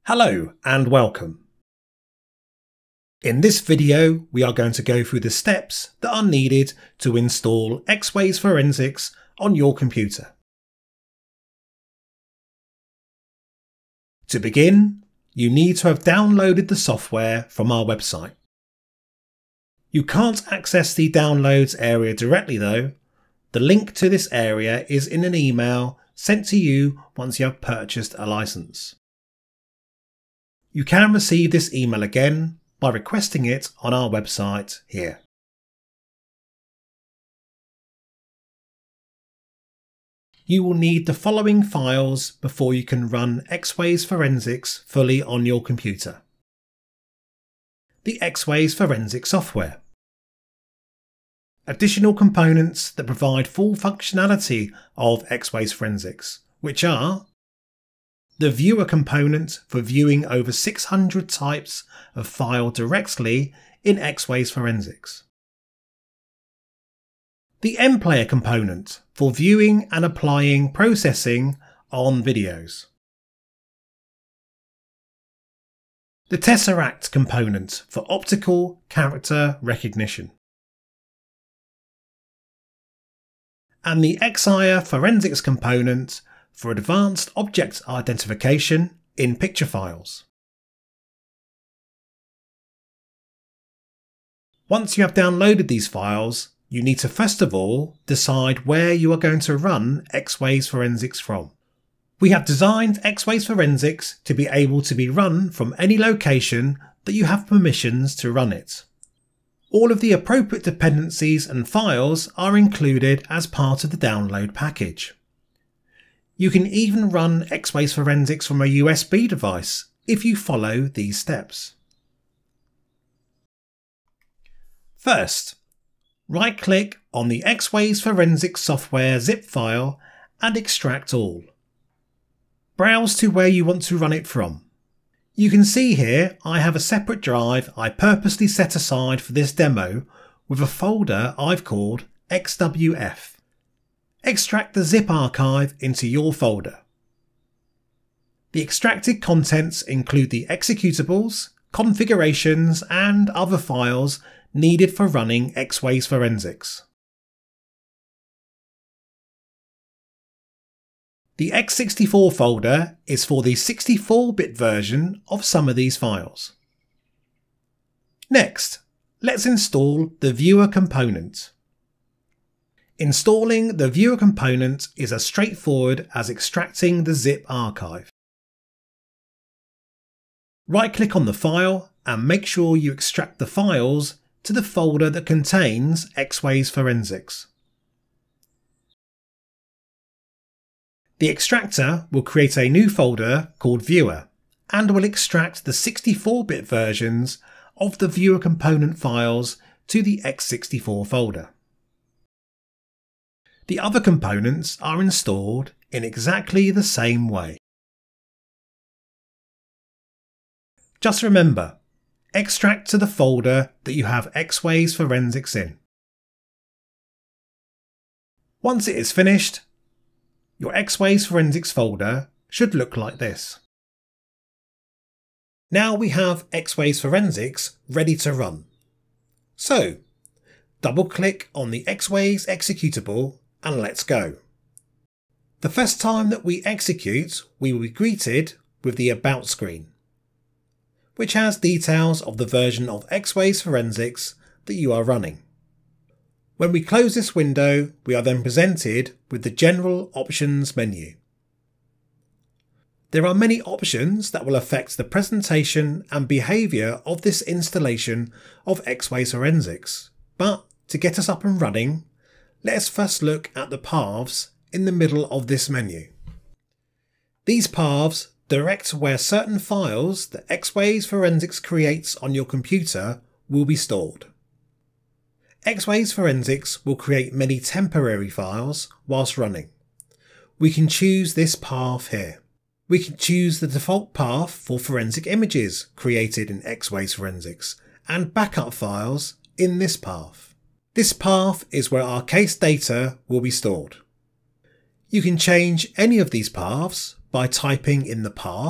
Hello and welcome. In this video we are going to go through the steps that are needed to install Excire Forensics on your computer. To begin, you need to have downloaded the software from our website. You can't access the downloads area directly though. The link to this area is in an email sent to you once you have purchased a license. You can receive this email again by requesting it on our website here. You will need the following files before you can run Excire Forensics fully on your computer. The Excire Forensics software. Additional components that provide full functionality of Excire Forensics, which are the viewer component for viewing over 600 types of file directly in Excire Forensics. The MPlayer component for viewing and applying processing on videos. The Tesseract component for optical character recognition. And the Excire Forensics component for advanced object identification in picture files. Once you have downloaded these files, you need to first of all decide where you are going to run Excire Forensics from. We have designed Excire Forensics to be able to be run from any location that you have permissions to run it. All of the appropriate dependencies and files are included as part of the download package. You can even run Excire Forensics from a USB device if you follow these steps. First, right-click on the Excire Forensics software zip file and extract all. Browse to where you want to run it from. You can see here I have a separate drive I purposely set aside for this demo with a folder I've called XWF. Extract the zip archive into your folder. The extracted contents include the executables, configurations and other files needed for running Excire Forensics. The x64 folder is for the 64-bit version of some of these files. Next, let's install the viewer component. Installing the viewer component is as straightforward as extracting the zip archive. Right-click on the file and make sure you extract the files to the folder that contains Excire Forensics. The extractor will create a new folder called Viewer and will extract the 64-bit versions of the viewer component files to the x64 folder. The other components are installed in exactly the same way. Just remember, extract to the folder that you have Excire Forensics in. Once it is finished, your Excire Forensics folder should look like this. Now we have Excire Forensics ready to run. So, double-click on the Excire executable and let's go. The first time that we execute, we will be greeted with the About screen, which has details of the version of Excire Forensics that you are running. When we close this window, we are then presented with the General Options menu. There are many options that will affect the presentation and behaviour of this installation of Excire Forensics, but to get us up and running, let us first look at the paths in the middle of this menu. These paths direct where certain files that Excire Forensics creates on your computer will be stored. Excire Forensics will create many temporary files whilst running. We can choose this path here. We can choose the default path for forensic images created in Excire Forensics and backup files in this path. This path is where our case data will be stored. You can change any of these paths by typing in the path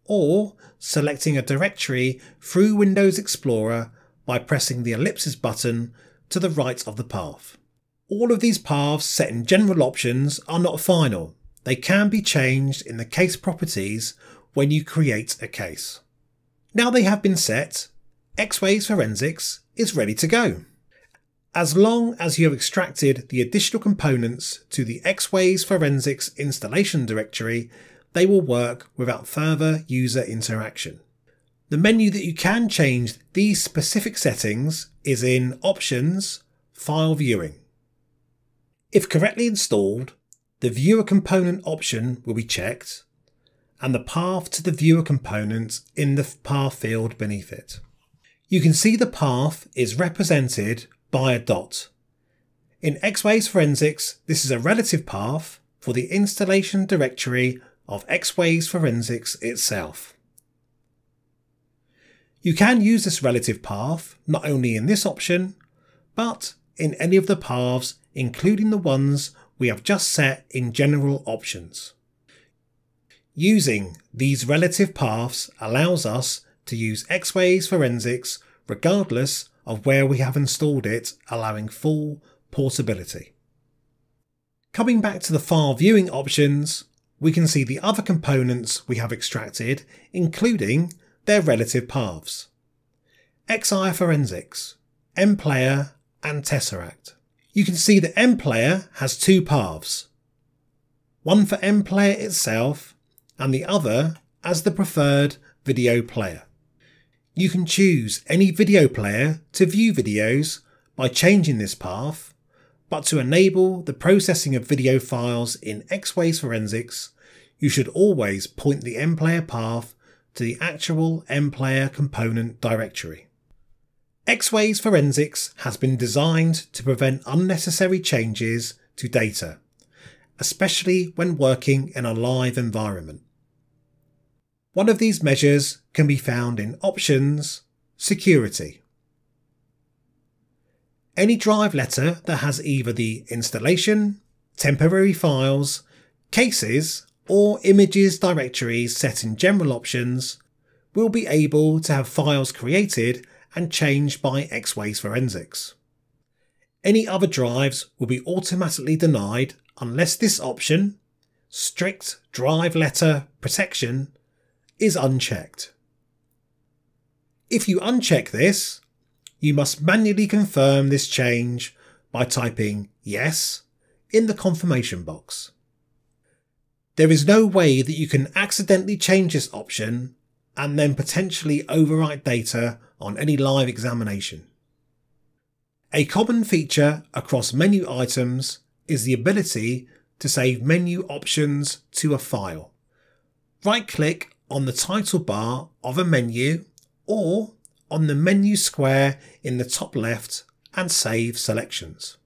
or selecting a directory through Windows Explorer by pressing the ellipsis button to the right of the path. All of these paths set in general options are not final. They can be changed in the case properties when you create a case. Now they have been set, Excire Forensics is ready to go. As long as you have extracted the additional components to the Excire Forensics installation directory, they will work without further user interaction. The menu that you can change these specific settings is in Options, File Viewing. If correctly installed, the Viewer Component option will be checked, and the path to the Viewer component in the path field beneath it. You can see the path is represented by a dot. In Excire Forensics, this is a relative path for the installation directory of Excire Forensics itself. You can use this relative path not only in this option, but in any of the paths, including the ones we have just set in General Options. Using these relative paths allows us to use Excire Forensics regardless of where we have installed it, allowing full portability. Coming back to the file viewing options, we can see the other components we have extracted, including their relative paths. Excire Forensics, MPlayer and Tesseract. You can see that MPlayer has two paths, one for MPlayer itself and the other as the preferred video player. You can choose any video player to view videos by changing this path, but to enable the processing of video files in Excire Forensics, you should always point the MPlayer path to the actual MPlayer component directory. Excire Forensics has been designed to prevent unnecessary changes to data, especially when working in a live environment. One of these measures can be found in Options, Security. Any drive letter that has either the installation, temporary files, cases, or images directories set in General Options will be able to have files created and changed by Excire Forensics. Any other drives will be automatically denied unless this option, Strict Drive Letter Protection, is unchecked. If you uncheck this, you must manually confirm this change by typing Yes in the confirmation box. There is no way that you can accidentally change this option and then potentially overwrite data on any live examination. A common feature across menu items is the ability to save menu options to a file. Right-click on the title bar of a menu or on the menu square in the top left and save selections.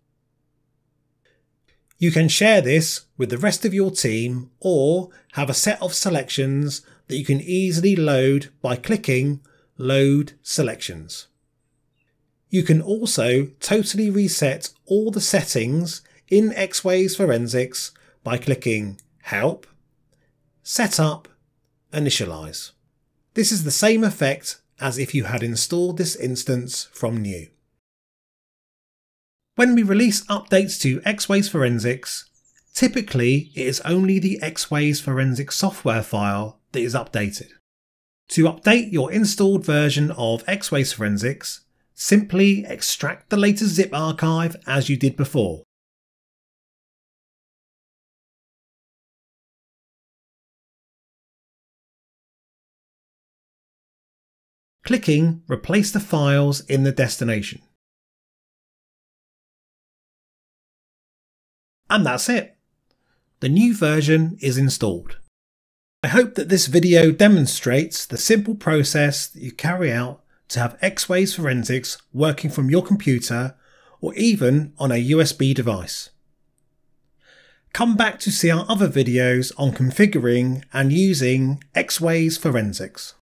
You can share this with the rest of your team or have a set of selections that you can easily load by clicking Load Selections. You can also totally reset all the settings in Excire Forensics by clicking Help, Setup, Initialize. This is the same effect as if you had installed this instance from new. When we release updates to Excire Forensics, typically it is only the Excire Forensics software file that is updated. To update your installed version of Excire Forensics, simply extract the latest zip archive as you did before. Clicking Replace the files in the destination. And that's it. The new version is installed. I hope that this video demonstrates the simple process that you carry out to have Excire Forensics working from your computer or even on a USB device. Come back to see our other videos on configuring and using Excire Forensics.